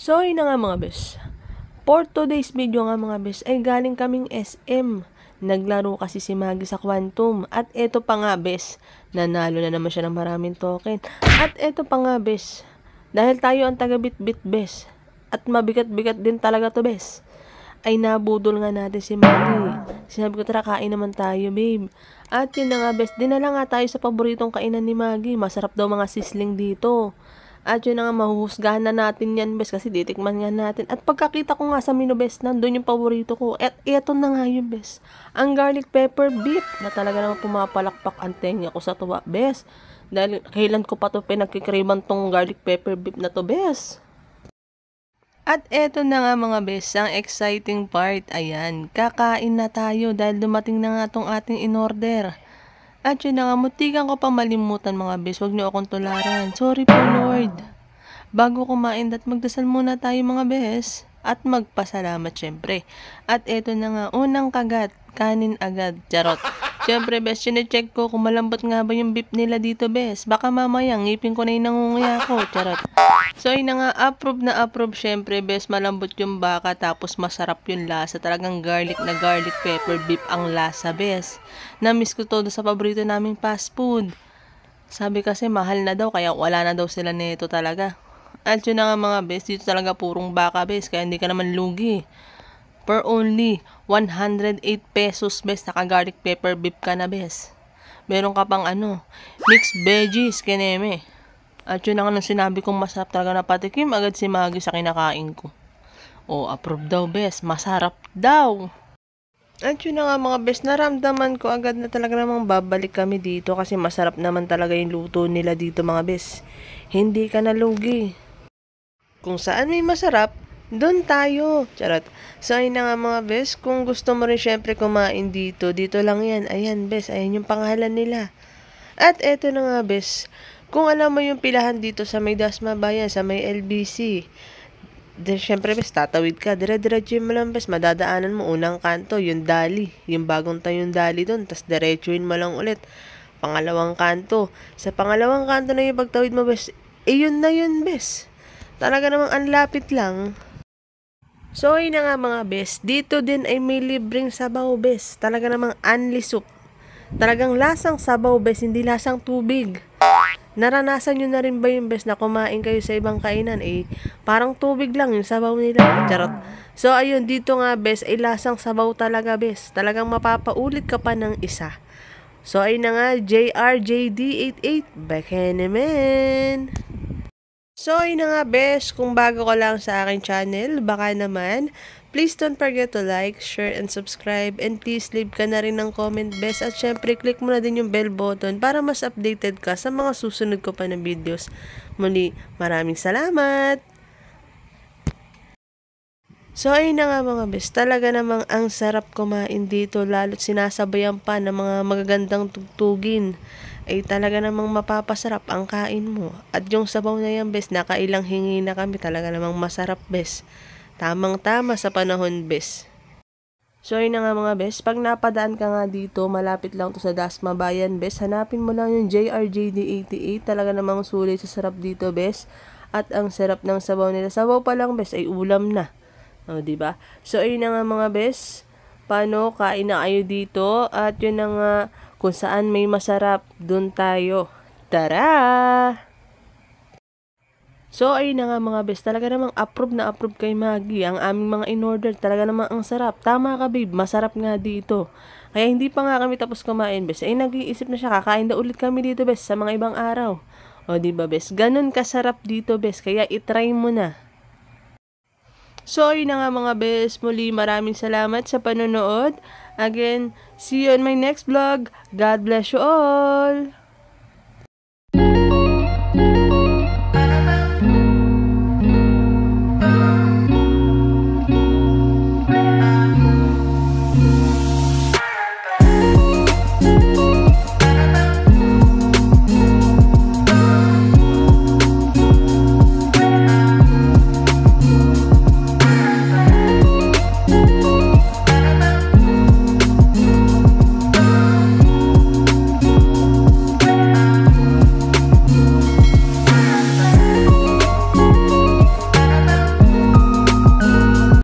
So, yun na nga mga bes. For today's video nga mga bes, ay galing kaming SM. Naglaro kasi si Maggie sa Quantum. At eto pa nga bes, nanalo na naman siya ng maraming token. At eto pa nga bes, dahil tayo ang taga-bit-bit bes, at mabigat-bigat din talaga to bes, ay nabudol nga natin si Maggie. Sinabi ko, tara kain naman tayo babe. At yun na nga bes, dinala nga tayo sa paboritong kainan ni Maggie. Masarap daw mga sisling dito. At yun na nga, mahuhusgahan na natin yan, bes, kasi titikman nga natin. At pagkakita ko nga sa menu, bes, nandun yung paborito ko. At eto na nga yun, bes. Ang garlic pepper beef na talaga naman pumapalakpak ang tenga ko sa tuwa, bes. Dahil kailan ko pa to pinagkikriban tong garlic pepper beef na to, bes. At eto na nga mga bes, ang exciting part. Ayan, kakain na tayo dahil dumating na nga tong ating in-order. At yun na nga, mutikan ko pa malimutan mga bes, wag niyo akong tularan. Sorry po Lord. Bago kumain, magdasal muna tayo mga bes. At magpasalamat syempre. At eto na nga, unang kagat, kanin agad. Charot. Syempre bes, sinecheck ko kung malambot nga ba yung beef nila dito bes. Baka mamaya, ngipin ko na yung nangunguya ko. Charot. So yun na nga, approve syempre bes, malambot yung baka tapos masarap yung lasa. Talagang garlic na garlic pepper beef ang lasa bes. Namiss ko to sa paborito naming fast food. Sabi kasi mahal na daw kaya wala na daw sila nito talaga. At yun na nga mga bes, dito talaga purong baka bes, kaya hindi ka naman lugi. For only 108 pesos bes, naka garlic pepper beef ka na bes. Meron ka pang mixed veggies kineme. At yun na nga nang sinabi kong masarap talaga na patikim agad si Maggie sa kinakain ko. Oh, approve daw bes, masarap daw. At yun na nga mga bes, naramdaman ko agad na talaga namang babalik kami dito kasi masarap naman talaga yung luto nila dito mga bes. Hindi ka nalugi. Kung saan may masarap, doon tayo. Charot. So ayun na nga mga bes, kung gusto mo rin syempre kumain dito, dito lang yan. Ayan bes, ayan yung pangalan nila. At eto na nga bes, kung alam mo yung pilahan dito sa may Dasma Bayan, sa may LBC, syempre bes, tatawid ka, dire-diretso mo lang bes, madadaanan mo unang kanto, yung Dali, yung bagong tayong Dali doon, tas diretsuin mo lang ulit, pangalawang kanto. Sa pangalawang kanto na yung pagtawid mo bes, yun na yun bes. Talaga namang ang lapit lang. So yun na nga mga bes, dito din ay may libreng sabaw bes, talaga namang unli soup. Talagang lasang sabaw bes, hindi lasang tubig. Naranasan nyo na rin ba yung bes na kumain kayo sa ibang kainan? Parang tubig lang yung sabaw nila. Charot. So ayun, dito nga bes, ay lasang sabaw talaga bes. Talagang mapapaulit ka pa ng isa. So ayun na nga, JRJD88, baka naman. So ayun na nga bes, kung bago ka lang sa aking channel, baka naman, please don't forget to like, share, and subscribe. And please leave ka na rin ng comment bes. At syempre, click mo na din yung bell button para mas updated ka sa mga susunod ko pa na videos. Muli, maraming salamat! So ayun na nga mga bes, talaga namang ang sarap kumain dito, lalo't sinasabayan pa ng mga magagandang tugtugin. Ay talaga namang mapapasarap ang kain mo. At yung sabaw na yan bes, nakailang hingi na kami, talaga namang masarap bes. Tamang-tama sa panahon bes. So yun na nga mga bes, pag napadaan ka nga dito, malapit lang to sa Dasma Bayan bes, hanapin mo lang yung JRJD88, talaga namang sulit sa sarap dito bes. At ang sarap ng sabaw nila, sabaw pa lang bes, ay ulam na. O, diba? So, ayun na nga mga bes. Paano? Kain na kayo dito. At yun na nga, kung saan may masarap, dun tayo. Tara! So, ayun na nga mga bes. Talaga namang approve na approve kay Maggie. Ang aming mga in-order, talaga namang ang sarap. Tama ka babe, masarap nga dito. Kaya hindi pa nga kami tapos kumain bes. Ay, nag-iisip na siya, kakain na ulit kami dito bes, sa mga ibang araw. O, diba bes? Ganun kasarap dito bes. Kaya itry mo na. So, yun na nga mga bes, muli maraming salamat sa panonood. Again, see you on my next vlog. God bless you all!